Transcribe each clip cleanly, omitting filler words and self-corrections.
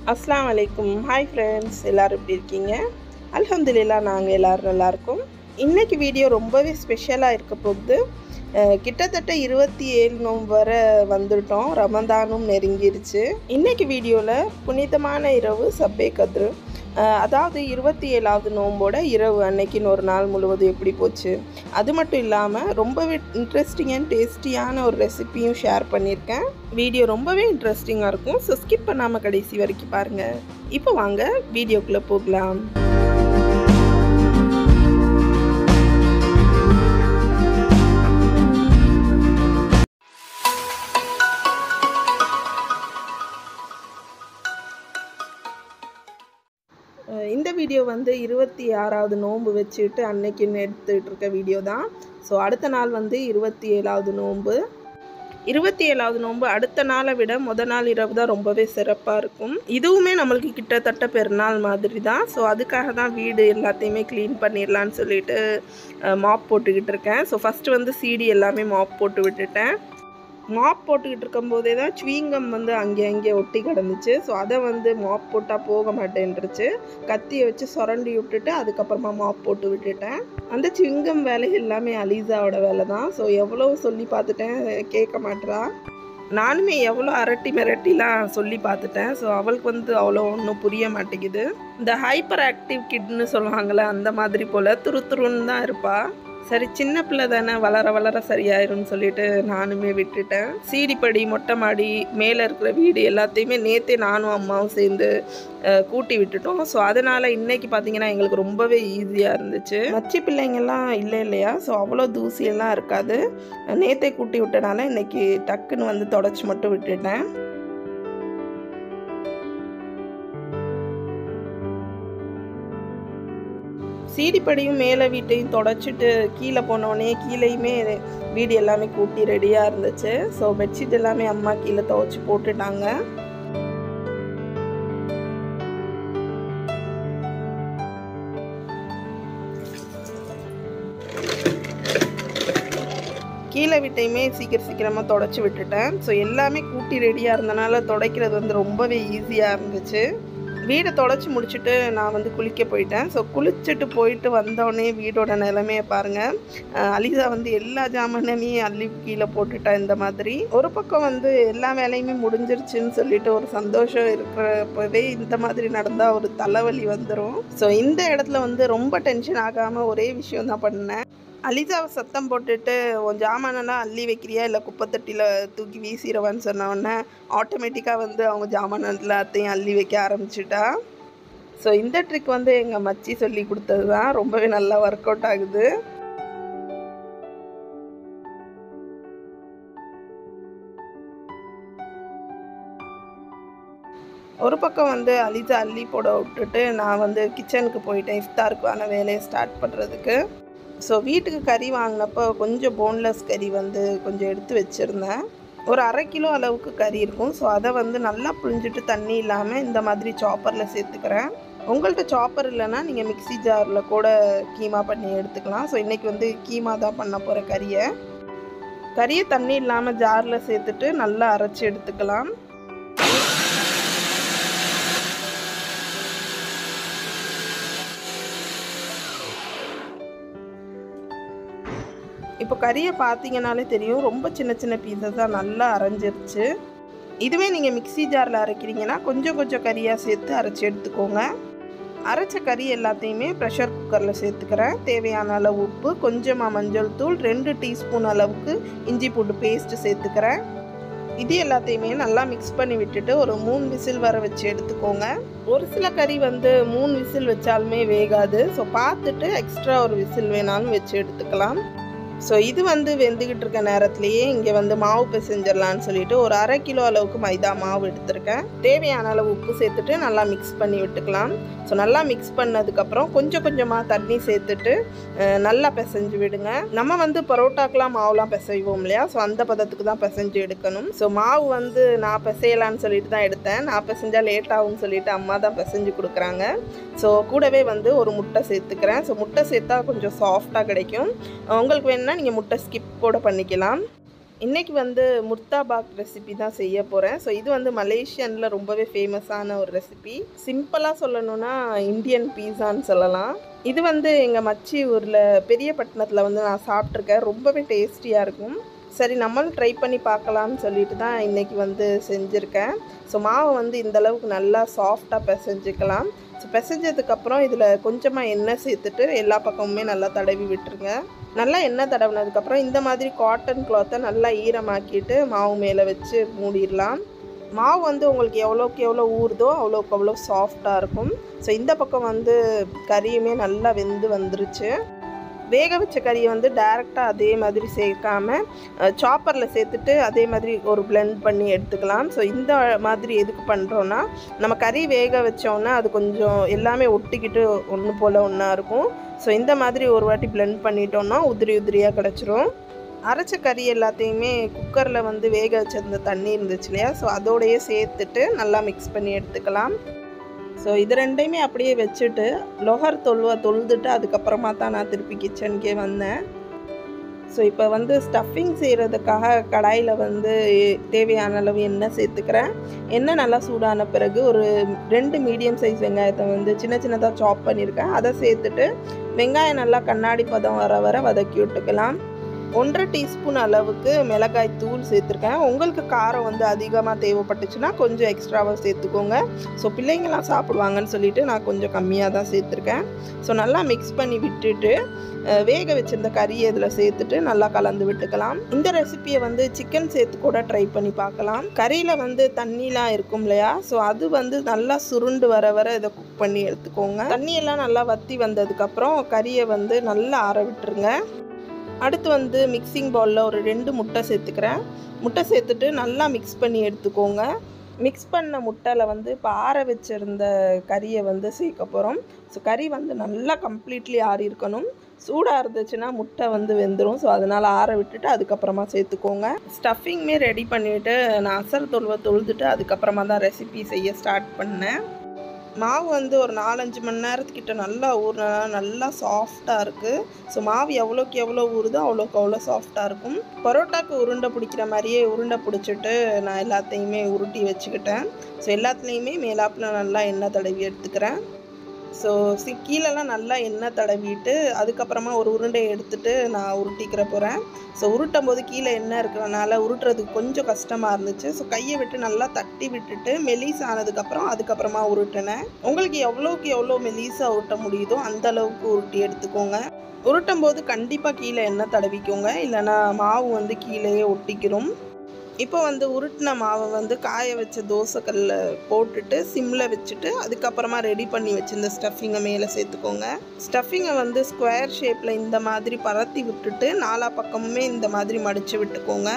அஸ்ஸலாமு அலைக்கும். Hi friends, எல்லோரும் எப்படி இருக்கீங்க? அல்ஹம்துலில்லாஹ் நாங்கள் எல்லோரும் நல்லாயிருக்கோம். இன்றைக்கி வீடியோ ரொம்பவே ஸ்பெஷலாக இருக்க போகுது. கிட்டத்தட்ட 27 நோன்பு வர வந்துட்டோம். ரமதானும் நெருங்கிருச்சு. இன்றைக்கி வீடியோவில் புனிதமான இரவு சப்-எ-கத்ர், அதாவது 27வது நோம்போட இரவு அன்னைக்குன்னு ஒரு நாள் முழுவதும் எப்படி போச்சு, அது மட்டும் இல்லாமல் ரொம்பவே இன்ட்ரெஸ்டிங் அண்ட் டேஸ்டியான ஒரு ரெசிப்பியும் ஷேர் பண்ணியிருக்கேன். வீடியோ ரொம்பவே இன்ட்ரெஸ்டிங்காக இருக்கும். ஸோ ஸ்கிப் பண்ணாமல் கடைசி வரைக்கும் பாருங்கள். இப்போ வாங்க வீடியோக்குள்ளே போகலாம். இந்த வீடியோ வந்து 26வது நோன்பு வச்சுட்டு அன்னைக்குன்னு எடுத்துகிட்டு இருக்க வீடியோ தான். ஸோ அடுத்த நாள் வந்து 27வது நோன்பு. 27வது நோன்பு அடுத்த நாளை விட முத நாள் இரவு தான் ரொம்பவே சிறப்பாக இருக்கும். இதுவுமே நம்மளுக்கு கிட்டத்தட்ட பெருநாள் மாதிரி தான். ஸோ அதுக்காக தான் வீடு எல்லாத்தையுமே க்ளீன் பண்ணிடலான்னு சொல்லிட்டு மாப் போட்டுக்கிட்டு இருக்கேன். ஸோ ஃபஸ்ட்டு வந்து சீடி எல்லாமே மாப் போட்டு விட்டுட்டேன். மாப் போட்டுக்கிட்டு இருக்கும்போதே தான் ச்வீங்கம் வந்து அங்கே ஒட்டி கிடந்துச்சு. ஸோ அதை வந்து மாப் போட்டால் போக மாட்டேன்ருச்சு. கத்தியை வச்சு சுரண்டி விட்டுட்டு அதுக்கப்புறமா மாப் போட்டு விட்டுட்டேன். அந்த ச்விங்கம் வேலை எல்லாமே அலீசாவோட வேலை தான். ஸோ எவ்வளோ சொல்லி பார்த்துட்டேன், கேட்க மாட்டேறா. நானுமே எவ்வளோ மிரட்டிலாம் சொல்லி பார்த்துட்டேன். ஸோ அவளுக்கு வந்து அவ்வளோ ஒன்றும் புரிய மாட்டேங்குது. இந்த ஹைப்பர் ஆக்டிவ் கிட்னு சொல்லுவாங்கள்ல, அந்த மாதிரி போல் துருத்துருன்னு தான் இருப்பாள். சரி, சின்ன பிள்ளை தானே, வளர வளர சரியாயிரும்னு சொல்லிட்டு நானுமே விட்டுட்டேன். சீடிப்படி, மொட்டை மாடி, மேலே இருக்கிற வீடு எல்லாத்தையுமே நேற்றே நானும் அம்மாவும் சேர்ந்து கூட்டி விட்டுட்டோம். ஸோ அதனால் இன்றைக்கி பார்த்திங்கன்னா எங்களுக்கு ரொம்பவே ஈஸியாக இருந்துச்சு. மச்சி பிள்ளைங்கள்லாம் இல்லையா, ஸோ அவ்வளோ தூசியெல்லாம் இருக்காது. நேற்றே கூட்டி விட்டனால இன்றைக்கி டக்குன்னு வந்து தொடச்சி மட்டும் விட்டுட்டேன். சீடிப்படியும் மேலே வீட்டையும் தொடச்சிட்டு கீழே போனோடனே கீழேயுமே வீடு எல்லாமே கூட்டி ரெடியாக இருந்துச்சு. ஸோ பெட்ஷீட் எல்லாமே அம்மா கீழே துவைச்சி போட்டுட்டாங்க. கீழே வீட்டையுமே சீக்கிரமாக தொடச்சி விட்டுட்டேன். ஸோ எல்லாமே கூட்டி ரெடியாக இருந்தனால துடைக்கிறது வந்து ரொம்பவே ஈஸியாக இருந்துச்சு. வீடை தொடச்சி முடிச்சுட்டு நான் வந்து குளிக்க போயிட்டேன். ஸோ குளிச்சுட்டு போயிட்டு வந்தோடனே வீடோட நிலைமையை பாருங்கள். அலிசா வந்து எல்லா ஜாமானையுமே அள்ளி கீழே போட்டுட்டா. இந்த மாதிரி ஒரு பக்கம் வந்து எல்லா வேலையுமே முடிஞ்சிருச்சுன்னு சொல்லிட்டு ஒரு சந்தோஷம் இருக்கிறப்பவே இந்த மாதிரி நடந்தால் ஒரு தலைவலி வந்துடும். ஸோ இந்த இடத்துல வந்து ரொம்ப டென்ஷன் ஆகாமல் ஒரே விஷயம் தான் பண்ணேன். அலிசாவை சத்தம் போட்டுட்டு உன் ஜாமானெல்லாம் அள்ளி வைக்கிறியா இல்லை குப்பைத்தட்டியில் தூக்கி வீசிடுவான்னு சொன்னோடனே ஆட்டோமேட்டிக்காக வந்து அவங்க ஜாமான் எல்லாத்தையும் அள்ளி வைக்க ஆரம்பிச்சிட்டா. ஸோ இந்த ட்ரிக் வந்து எங்கள் மச்சி சொல்லி கொடுத்தது தான். ரொம்பவே நல்லா ஒர்க் அவுட் ஆகுது. ஒரு பக்கம் வந்து அலிசா அள்ளி போட விட்டுட்டு நான் வந்து கிச்சனுக்கு போயிட்டேன் இஃப்தாருக்கான வேலையை ஸ்டார்ட் பண்ணுறதுக்கு. ஸோ வீட்டுக்கு கறி வாங்கினப்போ கொஞ்சம் போன்லெஸ் கறி வந்து கொஞ்சம் எடுத்து வச்சுருந்தேன். ஒரு 1/2 கிலோ அளவுக்கு கறி இருக்கும். ஸோ அதை வந்து நல்லா புழிஞ்சிட்டு தண்ணி இல்லாமல் இந்த மாதிரி சாப்பரில் சேர்த்துக்கிறேன். உங்கள்கிட்ட சாப்பர் இல்லைன்னா நீங்கள் மிக்ஸி ஜாரில் கூட கீமா பண்ணி எடுத்துக்கலாம். ஸோ இன்றைக்கி வந்து கீமா தான் பண்ண போகிற கறியை தண்ணி இல்லாமல் ஜாரில் சேர்த்துட்டு நல்லா அரைச்சி எடுத்துக்கலாம். இப்போ கறியை பார்த்தீங்கன்னாலே தெரியும், ரொம்ப சின்ன சின்ன பீசஸாக நல்லா அரைஞ்சிருச்சு. இதுவே நீங்கள் மிக்ஸி ஜாரில் அரைக்கிறீங்கன்னா கொஞ்சம் கறியாக சேர்த்து அரைச்சி எடுத்துக்கோங்க. அரைச்ச கறி எல்லாத்தையுமே ப்ரெஷர் குக்கரில் சேர்த்துக்கிறேன். தேவையான அளவு உப்பு, கொஞ்சமாக மஞ்சள் தூள், 2 டீஸ்பூன் அளவுக்கு இஞ்சி பூண்டு பேஸ்ட்டு சேர்த்துக்கிறேன். இது எல்லாத்தையுமே நல்லா மிக்ஸ் பண்ணி விட்டுட்டு ஒரு 3 விசில் வர வச்சு எடுத்துக்கோங்க. ஒரு சில கறி வந்து 3 விசில் வச்சாலுமே வேகாது. ஸோ பார்த்துட்டு எக்ஸ்ட்ரா ஒரு விசில் வேணாலும் வச்சு எடுத்துக்கலாம். ஸோ இது வந்து வெந்துக்கிட்டு இருக்க நேரத்துலையே இங்கே வந்து மாவு பிசைஞ்சிடலான்னு சொல்லிட்டு ஒரு 1/2 கிலோ அளவுக்கு மைதா மாவு எடுத்திருக்கேன். தேவையான அளவு உப்பு சேர்த்துட்டு நல்லா மிக்ஸ் பண்ணி விட்டுக்கலாம். ஸோ நல்லா மிக்ஸ் பண்ணதுக்கப்புறம் கொஞ்சமாக தண்ணி சேர்த்துட்டு நல்லா பிசைஞ்சு விடுங்க. நம்ம வந்து பரோட்டாக்கெலாம் மாவுலாம் பிசைவோம் இல்லையா, ஸோ அந்த பதத்துக்கு தான் பிசைஞ்சு எடுக்கணும். ஸோ மாவு வந்து நான் பிசையலான்னு சொல்லிட்டு தான் எடுத்தேன். நான் பிசைஞ்சால் லேட் ஆகும்னு சொல்லிட்டு அம்மா தான் பிசைஞ்சு கொடுக்குறாங்க. ஸோ கூடவே வந்து ஒரு முட்டை சேர்த்துக்கிறேன். ஸோ முட்டை சேர்த்தா கொஞ்சம் சாஃப்டாக கிடைக்கும். உங்களுக்கு வேணும்னா நீங்கள் முட்டை ஸ்கிப் கூட பண்ணிக்கலாம். இன்றைக்கி வந்து முர்தாபாக் ரெசிபி தான் செய்ய போகிறேன். ஸோ இது வந்து மலேசியனில் ரொம்பவே ஃபேமஸான ஒரு ரெசிபி. சிம்பிளாக சொல்லணுன்னா இந்தியன் பீஸான்னு சொல்லலாம். இது வந்து எங்கள் மச்சி ஊரில் பெரியப்பட்டினத்தில் வந்து நான் சாப்பிட்ருக்கேன். ரொம்பவே டேஸ்டியாக இருக்கும். சரி நம்மளும் ட்ரை பண்ணி பார்க்கலான்னு சொல்லிட்டு தான் இன்றைக்கி வந்து செஞ்சுருக்கேன். ஸோ மாவை வந்து இந்தளவுக்கு நல்லா சாஃப்டாக பிசைஞ்சிக்கலாம். ஸோ பிசைஞ்சதுக்கப்புறம் இதில் கொஞ்சமாக எண்ணெய் சேர்த்துட்டு எல்லா பக்கமுமே நல்லா தடவி விட்டுருங்க. நல்லா எண்ணெய் தடவினதுக்கப்புறம் இந்த மாதிரி காட்டன் கிளாத்தை நல்லா ஈரமாக்கிட்டு மாவு மேலே வச்சு மூடிடலாம். மாவு வந்து உங்களுக்கு எவ்வளோக்கு எவ்வளோ ஊறுதோ அவ்வளோக்கு அவ்வளோ சாஃப்டாக இருக்கும். ஸோ இந்த பக்கம் வந்து கறியுமே நல்லா வெந்து வந்துருச்சு. வேக வச்ச கறியை வந்து டைரெக்டாக அதே மாதிரி சேர்க்காமல் சாப்பரில் சேர்த்துட்டு அதே மாதிரி ஒரு பிளெண்ட் பண்ணி எடுத்துக்கலாம். ஸோ இந்த மாதிரி எதுக்கு பண்ணுறோன்னா, நம்ம கறி வேக வச்சோன்னா அது கொஞ்சம் எல்லாமே ஒட்டிக்கிட்டு ஒன்று போல் ஒன்றா இருக்கும். ஸோ இந்த மாதிரி ஒரு வாட்டி பிளெண்ட் பண்ணிட்டோன்னா உதிரி உதிரியாக கிடச்சிரும். அரைச்ச கறி எல்லாத்தையுமே குக்கரில் வந்து வேக வச்சிருந்த தண்ணி இருந்துச்சு இல்லையா, ஸோ அதோடையே சேர்த்துட்டு நல்லா மிக்ஸ் பண்ணி எடுத்துக்கலாம். ஸோ இது ரெண்டையுமே அப்படியே வச்சுட்டு லொஹர் தொழுதுட்டு அதுக்கப்புறமா தான் நான் திருப்பி கிச்சனுக்கே வந்தேன். ஸோ இப்போ வந்து ஸ்டஃபிங் செய்கிறதுக்காக கடாயில் வந்து தேவையான அளவு எண்ணெய் சேர்த்துக்கிறேன். எண்ணெய் நல்லா சூடான பிறகு ஒரு 2 மீடியம் சைஸ் வெங்காயத்தை வந்து சின்ன சின்னதாக சாப் பண்ணியிருக்கேன். அதை சேர்த்துட்டு வெங்காயம் நல்லா கண்ணாடி பதம் வர வதக்கி விட்டுக்கலாம். 1.5 டீஸ்பூன் அளவுக்கு மிளகாய் தூள் சேர்த்துருக்கேன். உங்களுக்கு காரம் வந்து அதிகமாக தேவைப்பட்டுச்சுன்னா கொஞ்சம் எக்ஸ்ட்ராவாக சேர்த்துக்கோங்க. ஸோ பிள்ளைங்களாம் சாப்பிடுவாங்கன்னு சொல்லிட்டு நான் கொஞ்சம் கம்மியாக தான் சேர்த்துருக்கேன். ஸோ நல்லா மிக்ஸ் பண்ணி விட்டுட்டு வேக வச்சிருந்த கறியை இதில் சேர்த்துட்டு நல்லா கலந்து விட்டுக்கலாம். இந்த ரெசிபியை வந்து சிக்கன் சேர்த்து கூட ட்ரை பண்ணி பார்க்கலாம். கறியில் வந்து தண்ணிலாம் இருக்கும் இல்லையா, ஸோ அது வந்து நல்லா சுருண்டு வர இதை குக் பண்ணி எடுத்துக்கோங்க. தண்ணியெல்லாம் நல்லா வற்றி வந்ததுக்கப்புறம் கறியை வந்து நல்லா ஆற விட்டுருங்க. அடுத்து வந்து மிக்சிங் பவுலில் ஒரு 2 முட்டை சேர்த்துக்கிறேன். முட்டை சேர்த்துட்டு நல்லா மிக்ஸ் பண்ணி எடுத்துக்கோங்க. மிக்ஸ் பண்ண முட்டையில் வந்து இப்போ ஆற வச்சுருந்த கறியை வந்து சேர்க்க போகிறோம். ஸோ கறி வந்து நல்லா கம்ப்ளீட்லி ஆறி இருக்கணும். சூடாக இருந்துச்சுன்னா முட்டை வந்து வெந்துடும். ஸோ அதனால் ஆற விட்டுட்டு அதுக்கப்புறமா சேர்த்துக்கோங்க. ஸ்டஃபிங்குமே ரெடி பண்ணிவிட்டு நான் அசர் தொழுதுட்டு அதுக்கப்புறமா தான் ரெசிபி செய்ய ஸ்டார்ட் பண்ணேன். மாவு வந்து ஒரு 4-5 மணி நேரத்துக்கிட்ட நல்லா ஊறினா நல்லா சாஃப்டாக இருக்குது. ஸோ மாவு எவ்வளோக்கு எவ்வளோ ஊறுதோ அவ்வளோக்கு அவ்வளோ சாஃப்டாக இருக்கும். பரோட்டாக்கு உருண்டை பிடிக்கிற மாதிரியே உருண்டை பிடிச்சிட்டு நான் எல்லாத்தையுமே உருட்டி வச்சுக்கிட்டேன். ஸோ எல்லாத்துலேயுமே மேலாப்பில் நல்லா எண்ணெய் தடவி எடுத்துக்கிறேன். ஸோ கீழெல்லாம் நல்லா எண்ணெய் தடவிட்டு அதுக்கப்புறமா ஒரு உருண்டையை எடுத்துகிட்டு நான் உருட்டிக்கிற போகிறேன். ஸோ உருட்டும் போது கீழே எண்ணெய் இருக்கிறனால உருட்டுறதுக்கு கொஞ்சம் கஷ்டமாக இருந்துச்சு. ஸோ கையை விட்டு நல்லா தட்டி விட்டுட்டு மெலிஸ் ஆனதுக்கப்புறம் அதுக்கப்புறமா உருட்டினேன். உங்களுக்கு எவ்வளோக்கு எவ்வளோ மெலிஸாக உருட்ட முடியுதோ அந்த அளவுக்கு உருட்டி எடுத்துக்கோங்க. உருட்டும் போது கண்டிப்பாக கீழே எண்ணெய் தடவிக்கோங்க, இல்லைனா மாவு வந்து கீழேயே ஒட்டிக்கிறோம். இப்போ வந்து உருட்டின மாவை வந்து காய வச்ச தோசைக்கல்லில் போட்டுட்டு சிம்மில் வச்சுட்டு அதுக்கப்புறமா ரெடி பண்ணி வச்சுருந்த ஸ்டஃபிங்கை மேலே சேர்த்துக்கோங்க. ஸ்டஃபிங்கை வந்து ஸ்கொயர் ஷேப்பில் இந்த மாதிரி பரத்தி விட்டுட்டு 4 பக்கமுமே இந்த மாதிரி மடித்து விட்டுக்கோங்க.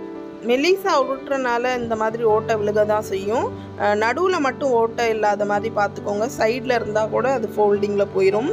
மெலிசா உருட்டுறனால இந்த மாதிரி ஓட்டை விழுக தான் செய்யும். நடுவில் மட்டும் ஓட்டை இல்லாத மாதிரி பார்த்துக்கோங்க. சைடில் இருந்தால் கூட அது ஃபோல்டிங்கில் போயிடும்.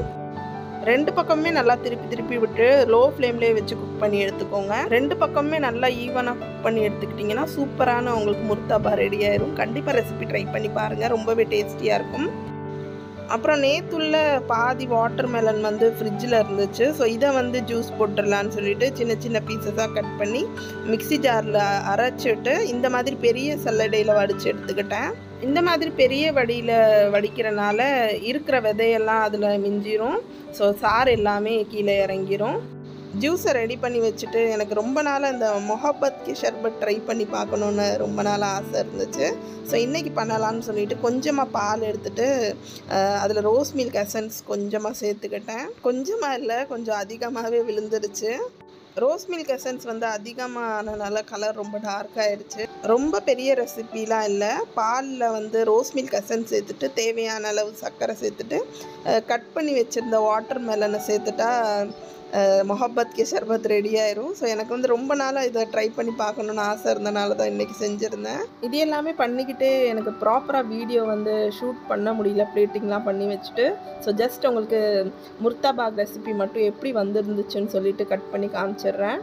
2 பக்கமுமே நல்லா திருப்பி விட்டு லோ ஃப்ளேம்லேயே வச்சு குக் பண்ணி எடுத்துக்கோங்க. 2 பக்கமுமே நல்லா ஈவனாக குக் பண்ணி எடுத்துக்கிட்டிங்கன்னா சூப்பரான உங்களுக்கு முர்த்தபா ரெடி ஆயிரும். கண்டிப்பாக ரெசிபி ட்ரை பண்ணி பாருங்கள், ரொம்பவே டேஸ்டியாக இருக்கும். அப்புறம் நேற்றுள்ள பாதி வாட்டர் மெலன் வந்து ஃப்ரிட்ஜில் இருந்துச்சு. ஸோ இதை வந்து ஜூஸ் போட்டுடலான்னு சொல்லிட்டு சின்ன சின்ன பீசஸாக கட் பண்ணி மிக்ஸி ஜாரில் அரைச்சிட்டு இந்த மாதிரி பெரிய சல்லடையில் வடித்து எடுத்துக்கிட்டேன். இந்த மாதிரி பெரிய வடியில் வடிக்கிறனால இருக்கிற விதையெல்லாம் அதில் மிஞ்சிரும். ஸோ சாறு எல்லாமே கீழே இறங்கிரும். ஜூஸை ரெடி பண்ணி வச்சுட்டு எனக்கு ரொம்ப நாளாக இந்த மொஹப்பத் ஷர்பத் ட்ரை பண்ணி பார்க்கணுன்னு ரொம்ப நாளாக ஆசை இருந்துச்சு. ஸோ இன்றைக்கி பண்ணலான்னு சொல்லிட்டு கொஞ்சமாக பால் எடுத்துகிட்டு அதில் ரோஸ் மில்க் எசன்ஸ் கொஞ்சமாக சேர்த்துக்கிட்டேன். கொஞ்சமாக இல்லை, கொஞ்சம் அதிகமாகவே விழுந்துருச்சு. ரோஸ் மில்க் எசன்ஸ் வந்து அதிகமானனால கலர் ரொம்ப டார்க் ஆகிடுச்சு. ரொம்ப பெரிய ரெசிபிலாம் இல்லை. பாலில் வந்து ரோஸ் மில்க் எசன்ஸ் சேர்த்துட்டு தேவையான அளவு சர்க்கரை சேர்த்துட்டு கட் பண்ணி வச்சுருந்த வாட்டர் மெலனை சேர்த்துட்டா மொஹப்பத் ஷர்பத் ரெடி ஆயிரும். ஸோ எனக்கு வந்து ரொம்ப நாளாக இதை ட்ரை பண்ணி பார்க்கணுன்னு ஆசை இருந்தனால தான் இன்றைக்கி செஞ்சுருந்தேன். இது எல்லாமே பண்ணிக்கிட்டே எனக்கு ப்ராப்பராக வீடியோ வந்து ஷூட் பண்ண முடியல, ப்ளேட்டிங்லாம் பண்ணி வச்சுட்டு. ஸோ ஜஸ்ட் உங்களுக்கு முர்த்தபாக் ரெசிபி மட்டும் எப்படி வந்துருந்துச்சுன்னு சொல்லிட்டு கட் பண்ணி காமிச்சிடுறேன்.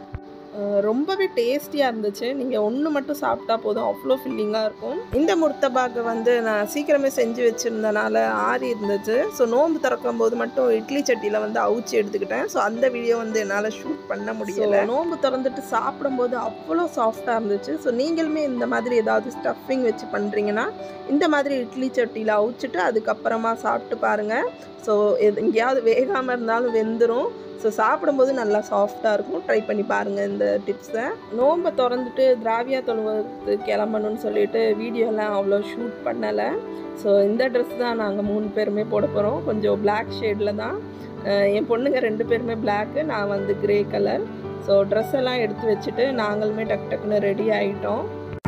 ரொம்பவே டேஸ்டியாக இருந்துச்சு. நீங்கள் ஒன்று மட்டும் சாப்பிட்டா போதும், அவ்வளோ ஃபில்லிங்காக இருக்கும். இந்த முர்த்தபாக்கு வந்து நான் சீக்கிரமே செஞ்சு வச்சுருந்தனால ஆறி இருந்துச்சு. ஸோ நோன்பு திறக்கும் போது மட்டும் இட்லி சட்டியில் வந்து அவிச்சு எடுத்துக்கிட்டேன். ஸோ அந்த வீடியோ வந்து என்னால் ஷூட் பண்ண முடியலை. நோன்பு திறந்துட்டு சாப்பிடும்போது அவ்வளோ சாஃப்டாக இருந்துச்சு. ஸோ நீங்களுமே இந்த மாதிரி ஏதாவது ஸ்டஃபிங் வச்சு பண்ணுறீங்கன்னா இந்த மாதிரி இட்லி சட்டியில் அவிச்சிட்டு அதுக்கப்புறமா சாப்பிட்டு பாருங்கள். ஸோ எங்கேயாவது வேகாமல் இருந்தாலும் வெந்துடும். ஸோ சாப்பிடும்போது நல்லா சாஃப்டாக இருக்கும். ட்ரை பண்ணி பாருங்கள் இந்த டிப்ஸை. நோன்பை திறந்துட்டு திராவியா தொழுவதுக்கு கிளம்பணும்னு சொல்லிட்டு வீடியோலாம் அவ்வளோ ஷூட் பண்ணலை. ஸோ இந்த ட்ரெஸ் தான் நாங்கள் 3 பேருமே போட போகிறோம். கொஞ்சம் பிளாக் ஷேடில் தான். என் பொண்ணுங்க 2 பேருமே பிளாக்கு, நான் வந்து கிரே கலர். ஸோ ட்ரெஸ் எல்லாம் எடுத்து வச்சுட்டு நாங்களுமே டக்குன்னு ரெடி ஆகிட்டோம்.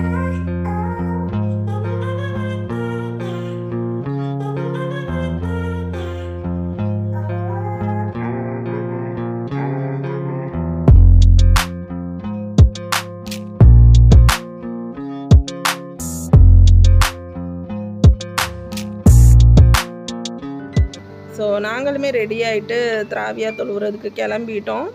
ஸோ நாங்களுமே ரெடி ஆகிட்டு திராவியா தொழுவுறதுக்கு கிளம்பிட்டோம்.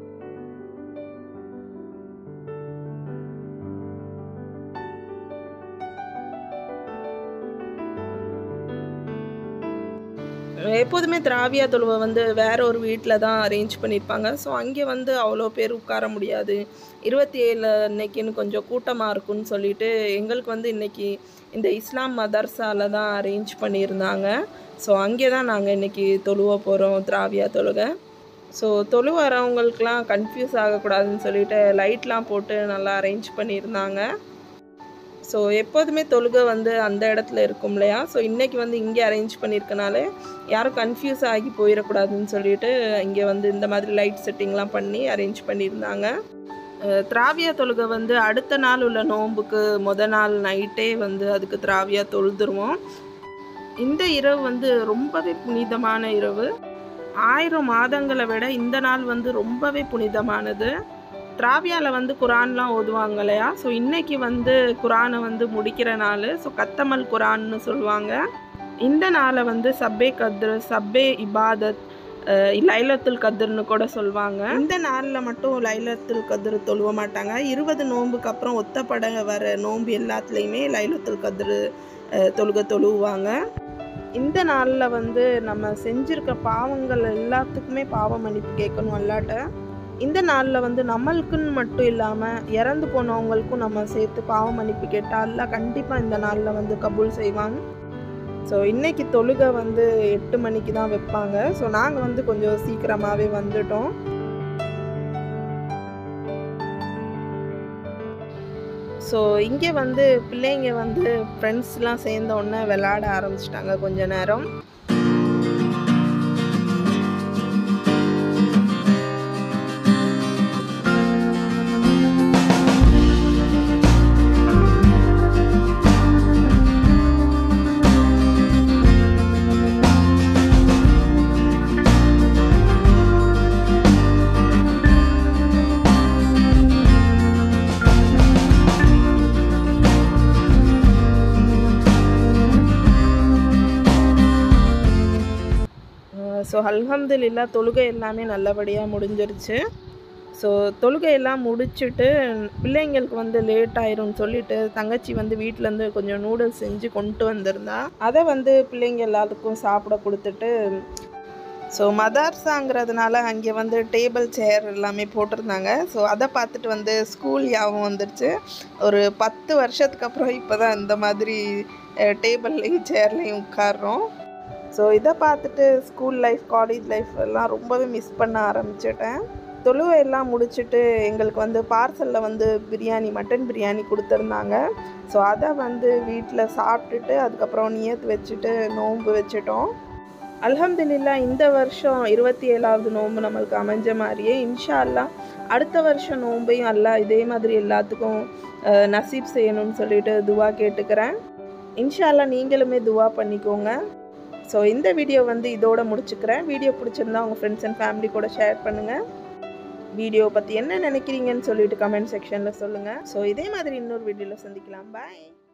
எப்போதுமே திராவியா தொழுவை வந்து வேற ஒரு வீட்டில் தான் அரேஞ்ச் பண்ணியிருப்பாங்க. ஸோ அங்கே வந்து அவ்வளோ பேர் உட்கார முடியாது. 27 அன்னைக்குன்னு கொஞ்சம் கூட்டமாக இருக்குன்னு சொல்லிட்டு எங்களுக்கு வந்து இன்றைக்கி இந்த இஸ்லாம் மதர்சாவில் தான் அரேஞ்ச் பண்ணியிருந்தாங்க. ஸோ அங்கே தான் நாங்கள் இன்றைக்கி தொழுவ போகிறோம் திராவியா தொழுகை. ஸோ தொழுவ வரவங்களுக்கெலாம் கன்ஃபியூஸ் ஆகக்கூடாதுன்னு சொல்லிட்டு லைட்லாம் போட்டு நல்லா அரேஞ்ச் பண்ணியிருந்தாங்க. ஸோ எப்போதுமே தொழுகை வந்து அந்த இடத்துல இருக்கும் இல்லையா? ஸோ இன்றைக்கி வந்து இங்கே அரேஞ்ச் பண்ணியிருக்கனால யாரும் கன்ஃபியூஸ் ஆகி போயிடக்கூடாதுன்னு சொல்லிட்டு இங்கே வந்து இந்த மாதிரி லைட் செட்டிங்லாம் பண்ணி அரேஞ்ச் பண்ணியிருந்தாங்க. திராவியா தொழுகை வந்து அடுத்த நாள் உள்ள நோன்புக்கு நாள் நைட்டே வந்து அதுக்கு திராவியா தொழுதுருவோம். இந்த இரவு வந்து ரொம்பவே புனிதமான இரவு. 1000 மாதங்களை விட இந்த நாள் வந்து ரொம்பவே புனிதமானது. திராவியாவில் வந்து குரான்லாம் ஓதுவாங்க இல்லையா? ஸோ இன்றைக்கி வந்து குரானை வந்து முடிக்கிற நாள். ஸோ கத்தமல் குரான்னு சொல்லுவாங்க. இந்த நாளை வந்து சப்-எ-கத்ர், சப்-எ-இபாதத், லைலத்துல் கத்ர்னு கூட சொல்லுவாங்க. இந்த நாளில் மட்டும் லைலத்துல் கத்ர் தொழுவ மாட்டாங்க. 20 நோன்புக்கு அப்புறம் ஒத்தப்பட வர நோன்பு எல்லாத்துலேயுமே லைலத்துல் கத்ர் தொழுவாங்க. இந்த நாளில் வந்து நம்ம செஞ்சுருக்க பாவங்கள் எல்லாத்துக்குமே பாவ மன்னிப்பு கேட்கணும் அல்லாட்ட. இந்த நாளில் வந்து நம்மளுக்குன்னு மட்டும் இல்லாமல் இறந்து போனவங்களுக்கும் நம்ம சேர்த்து பாவ மன்னிப்பு கேட்டால் அல்ல கண்டிப்பாக இந்த நாளில் வந்து கபூல் செய்வாங்க. ஸோ இன்றைக்கி தொழுகை வந்து 8 மணிக்கு தான் வைப்பாங்க. ஸோ நாங்கள் வந்து கொஞ்சம் சீக்கிரமாகவே வந்துட்டோம். ஸோ இங்கே வந்து பிள்ளைங்க வந்து ஃப்ரெண்ட்ஸ்லாம் சேர்ந்த உடனே விளையாட ஆரம்பிச்சிட்டாங்க கொஞ்ச நேரம். ஸோ அல்ஹம்துலில்லாஹ் தொழுகை எல்லாமே நல்லபடியாக முடிஞ்சிருச்சு. ஸோ தொழுகையெல்லாம் முடிச்சுட்டு பிள்ளைங்களுக்கு வந்து லேட் ஆயிரும்னு சொல்லிட்டு தங்கச்சி வந்து வீட்டிலேருந்து கொஞ்சம் நூடுல்ஸ் செஞ்சு கொண்டு வந்திருந்தா. அதை வந்து பிள்ளைங்க எல்லாத்துக்கும் சாப்பிட கொடுத்துட்டு ஸோ மதர்சாங்கிறதுனால அங்கே வந்து டேபிள் சேர் எல்லாமே போட்டிருந்தாங்க. ஸோ அதை பார்த்துட்டு வந்து ஸ்கூல் ஞாபகம் வந்துடுச்சு. ஒரு 10 வருஷத்துக்கு அப்புறம் இப்போ தான் இந்த மாதிரி டேபிள்லேயும் சேர்லேயும் உட்கார்றோம். ஸோ இதை பார்த்துட்டு ஸ்கூல் லைஃப், காலேஜ் லைஃப் எல்லாம் ரொம்பவே மிஸ் பண்ண ஆரம்பிச்சிட்டேன். தொழுவை எல்லாம் முடிச்சுட்டு எங்களுக்கு வந்து பார்சலில் வந்து பிரியாணி, மட்டன் பிரியாணி கொடுத்துருந்தாங்க. ஸோ அதை வந்து வீட்டில் சாப்பிட்டுட்டு அதுக்கப்புறம் நியத்து வச்சுட்டு நோன்பு வச்சுட்டோம். அல்ஹம்துலில்லாஹ் இந்த வருஷம் 27வது நோன்பு நம்மளுக்கு அமைஞ்ச மாதிரியே இன்ஷா அல்லாஹ் அடுத்த வருஷம் நோன்பையும் அல்லாஹ் இதே மாதிரி எல்லாத்துக்கும் நசீப் செய்யணும்னு சொல்லிட்டு துவா கேட்டுக்கிறேன். இன்ஷா அல்லாஹ் நீங்களுமே துவா பண்ணிக்கோங்க. ஸோ இந்த வீடியோ வந்து இதோட முடிச்சுக்கிறேன். வீடியோ பிடிச்சிருந்தா உங்கள் ஃப்ரெண்ட்ஸ் அண்ட் ஃபேமிலி கூட ஷேர் பண்ணுங்கள். வீடியோ பற்றி என்ன நினைக்கிறீங்கன்னு சொல்லிட்டு கமெண்ட் செக்ஷனில் சொல்லுங்கள். ஸோ இதே மாதிரி இன்னொரு வீடியோவில் சந்திக்கலாம். பாய்.